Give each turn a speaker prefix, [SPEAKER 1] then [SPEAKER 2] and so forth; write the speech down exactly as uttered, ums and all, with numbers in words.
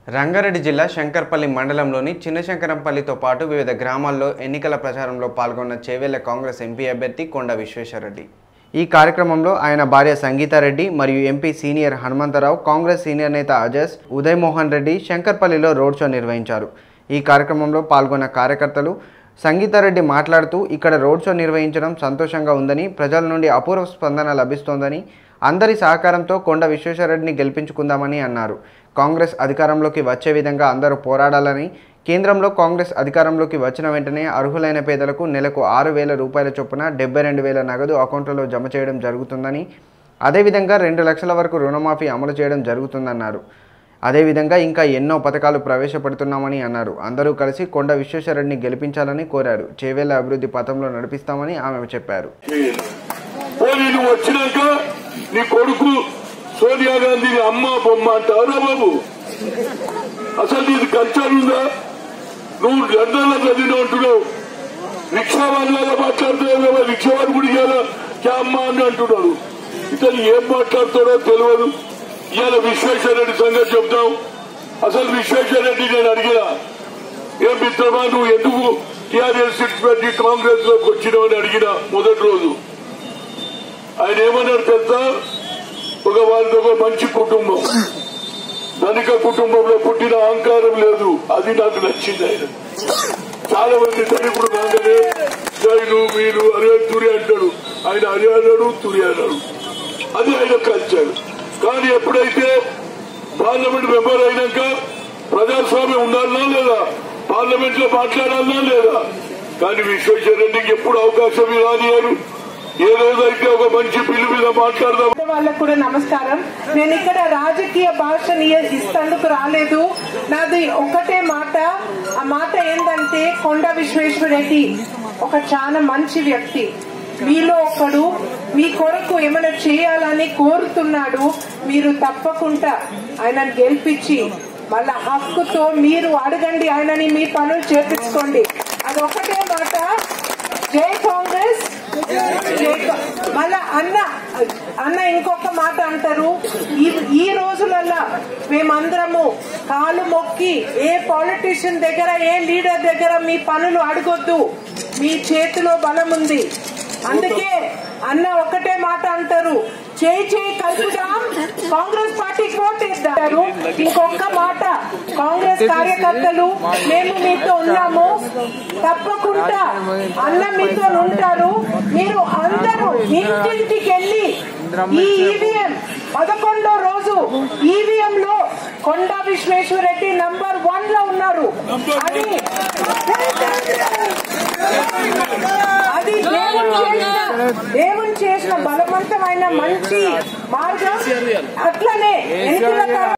[SPEAKER 1] రంగారెడ్డి జిల్లా శంకర్పల్లి మండలంలోని చిన్నశంకరంపల్లితో పాటు వివిధ గ్రామాల్లో ఎన్నికల ప్రచారంలో పాల్గొన్న చేవెళ్ల కాంగ్రెస్ ఎంపీ అభ్యర్థి కొండ విశ్వేశ్వరరెడ్డి. ఈ కార్యక్రమంలో ఆయన భార్య సంగీతారెడ్డి మరియు MP senior Hanumantha Rao, Congress senior నేత అజస్, ఉదయ్ మోహన్ రెడ్డి శంకర్పల్లిలో రోడ్ షో నిర్వహించారు. ఈ కార్యక్రమంలో పాల్గొన్న కార్యకర్తలు సంగీతారెడ్డి మాట్లాడుతూ, ఇక్కడ రోడ్ షో నిర్వహించడం సంతోషంగా ఉందని, ప్రజల నుండి అపూర్వ స్పందన లభిస్తోందని, అందరి సహకారంతో కొండ విశ్వేశ్వరరెడ్డిని గెలిపించుకుందామని అన్నారు. కాంగ్రెస్ అధికారంలోకి వచ్చే విధంగా అందరూ పోరాడాలని, కేంద్రంలో కాంగ్రెస్ అధికారంలోకి వచ్చిన వెంటనే అర్హులైన పేదలకు నెలకు ఆరు వేల రూపాయల చొప్పున డెబ్బై రెండు వేల నగదు అకౌంట్లలో జమ చేయడం జరుగుతుందని, అదేవిధంగా రెండు లక్షల వరకు రుణమాఫీ అమలు చేయడం జరుగుతుందన్నారు. అదేవిధంగా ఇంకా ఎన్నో పథకాలు ప్రవేశపెడుతున్నామని అన్నారు. అందరూ కలిసి కొండ విశ్వేశ్వరరెడ్డిని గెలిపించాలని కోరారు. చేవెళ్ల అభివృద్ధి పథంలో నడిపిస్తామని ఆమె చెప్పారు.
[SPEAKER 2] సోనియా గాంధీ అమ్మ బొమ్మ అంటారా బాబు? అసలు నీది కల్చర్ ఉందా? నువ్వు లండన్ లో చదివిన అంటున్నావు, రిక్షా వాళ్ళగా మాట్లాడుతున్నావు. రిక్షా వాడు కూడా ఇవాళ క్యా అమ్మ అని అంటున్నాడు. ఇతను ఏం మాట్లాడుతాడో తెలియదు. ఇవాళ విశ్వేశ్వరరెడ్డి సంగతి చెప్తాం. అసలు విశ్వేశ్వరరెడ్డి నేను అడిగినా, ఏం మిత్రమా నువ్వు ఎందుకు టీఆర్ఎస్ సీట్స్ పెట్టి కాంగ్రెస్ లోకి వచ్చినావని అడిగినా మొదటి రోజు ఆయన ఏమన్నాడు తెలుసా? ఒక వాళ్ళది ఒక మంచి కుటుంబం, ధనిక కుటుంబంలో పుట్టిన అహంకారం లేదు, అది నాకు నచ్చింది. ఆయన చాలా మంది ధనికుడు కాగానే జైలు మీరు అరే తురి అంటాడు, ఆయన అరే అన్నాడు తురి అన్నాడు, అది ఆయన కల్చర్. కానీ ఎప్పుడైతే పార్లమెంట్ మెంబర్ అయినాక ప్రజాస్వామ్యం ఉండాలన్నా లేదా, పార్లమెంట్ లో మాట్లాడాలన్నా లేదా, కానీ విశ్వేశ్వరరెడ్డికి ఎప్పుడు అవకాశం రానియారు. ఏ రోజైతే ఒక మంచి బిల్లు మీద మాట్లాడదాం.
[SPEAKER 3] వాళ్ళకు కూడా నమస్కారం. నేను ఇక్కడ రాజకీయ భాషని ఇస్తందుకు రాలేదు. నాది ఒకటే మాట. ఆ మాట ఏంటంటే, కొండ విశ్వేశ్వరరెడ్డి ఒక చాలా మంచి వ్యక్తి, మీలో ఒకడు. మీ కొరకు ఏమైనా చేయాలని కోరుతున్నాడు. మీరు తప్పకుండా ఆయనను గెలిపించి మళ్ళా హక్కుతో మీరు అడగండి, ఆయనని మీ పనులు చేపించుకోండి. అది ఒకటే మాట. జై కాంగ్రెస్. మళ్ళా అన్న అన్న ఇంకొక మాట అంటారు, ఈ ఈ రోజులలో మేమందరము కాలు మొక్కి ఏ పాలిటిషియన్ దగ్గర, ఏ లీడర్ దగ్గర మీ పనులు అడగొద్దు, మీ చేతిలో బలం ఉంది. అందుకే అన్న ఒకటే మాట అంటారు, చేయి చేయి కలుపుదాం, కాంగ్రెస్ పార్టీకి ఓటేస్తారు. ఇంకొక మాట, కాంగ్రెస్ కార్యకర్తలు మేము మీతో ఉన్నాము, తప్పకుండా అన్న మీతో ఉంటారు. మీరు అందరూ ఇంటింటికి వెళ్ళి ఈ ఈవీఎం పదకొండో రోజు ఈవీఎం లో కొండ విశ్వేశ్వరరెడ్డి నంబర్ వన్ లో ఉన్నారు. అది అది దేవుని చేసిన దేవుని చేసిన బలవంతమైన మంచి మార్గం. అట్లనే ఎన్నికల